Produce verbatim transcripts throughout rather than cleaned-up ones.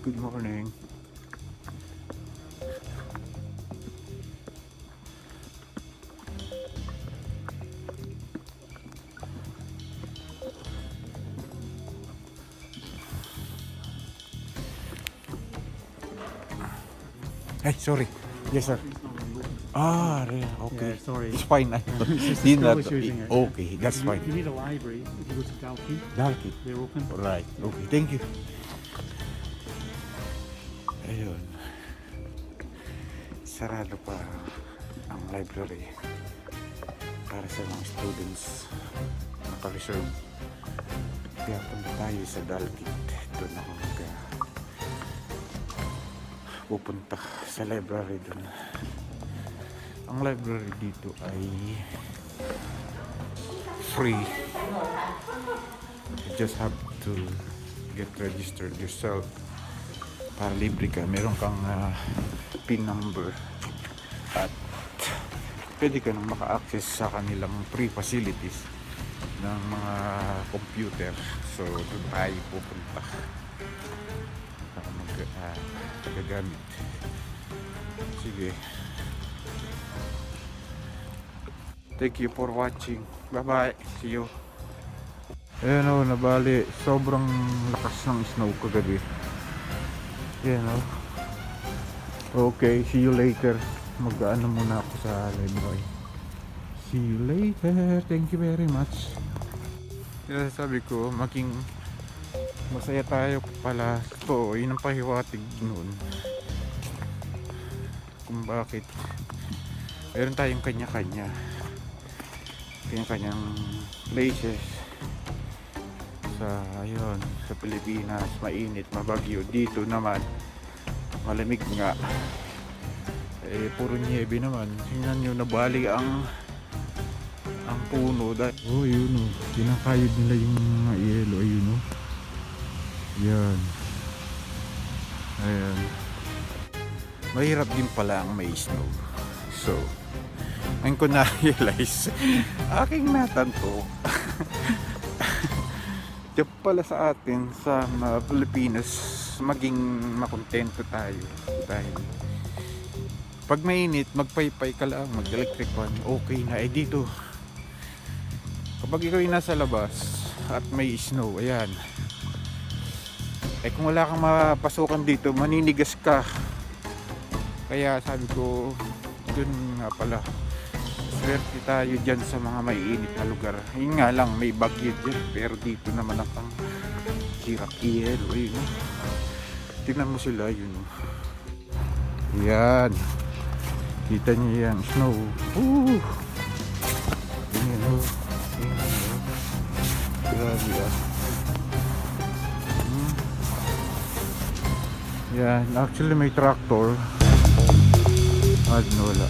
Good morning. Hey, sorry. Yes, sir. Ah, yeah, okay. Yeah, sorry. It's fine. I It's did not. still using it. Okay, that's you, fine. You need a library. If you go to Dalkey, Dalkey. they're open. Right. Okay, thank you. Ayun. Sarado pa ang library para sa mga students. Naka-reserve. Kaya punta tayo sa Dalkey. Doon ako mag pupunta sa library doon. Ang library dito ay free. You just have to get registered yourself para libre ka. Meron kang uh, pin number at pwede ka nang maka-access sa kanilang free facilities ng mga computer. So doon tayo pupunta para mag uh, gagamit. Sige. Thank you for watching. Bye bye. See you. Ayan o, nabali. Sobrang lakas ng snow kagabi. Ayan o. Okay, see you later. Mag-ano muna ako sa library. See you later. Thank you very much. Kaya sabi ko, maging masaya tayo pala. Ito, yun ang pahiwatig noon. Kung bakit meron tayong kanya-kanya kanya-kanyang places sa ayun, sa Pilipinas. Mainit, mabagyo. Dito naman malamig nga, eh puro niebe naman. Tingnan nyo, nabali ang ang puno dahil oh yun o, kinakayod nila yung mga yelo. Ayun o, yan, ayan. Mahirap din pala ang may snow. So ngayon ko na-realize, aking natanto diyan pala sa atin sa uh, Pilipinas maging makontento tayo dahil pag mainit magpaypay ka lang, mag-electric fan, okay na. Eh dito kapag ikaw ay nasa labas at may snow, ayan, eh kung wala kang mapasukan dito, maninigas ka. Kaya sabi ko, dun nga pala, swerte tayo dyan sa mga maiinit na lugar. Yun nga lang, may bagyo dyan, pero dito naman ang pang hirap i-yelo. Ayun, tingnan mo sila, yun. Yan, kita niyo yan, snow. Woo! Yan, oh. Yan, oh. Grabe ah. Hmm. Yan, actually may tractor. At wala,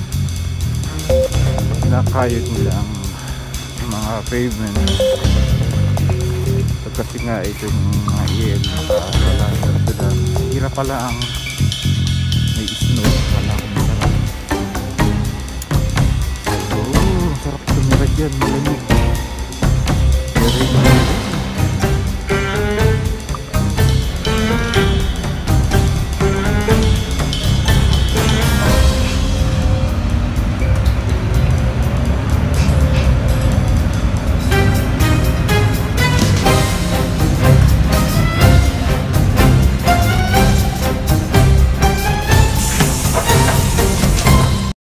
nakayod nila ang mga pavement. So, kasi nga ito yung mga iel wala sila. Hirap pala ang may snow. Wala akong masarap. Oh, sarap tumira dyan, malamig.